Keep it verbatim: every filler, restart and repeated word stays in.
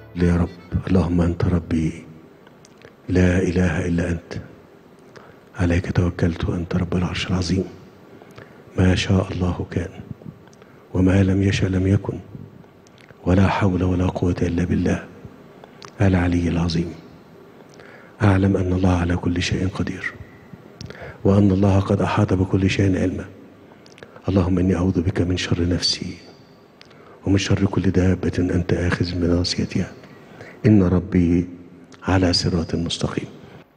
لي يا رب: اللهم أنت ربي لا إله إلا أنت، عليك توكلت وأنت رب العرش العظيم، ما شاء الله كان وما لم يشأ لم يكن، ولا حول ولا قوة إلا بالله العلي العظيم. أعلم أن الله على كل شيء قدير، وأن الله قد أحاط بكل شيء علما. اللهم إني أعوذ بك من شر نفسي ومن شر كل دابة أنت آخذ بناصيتها، إن ربي على صراط مستقيم.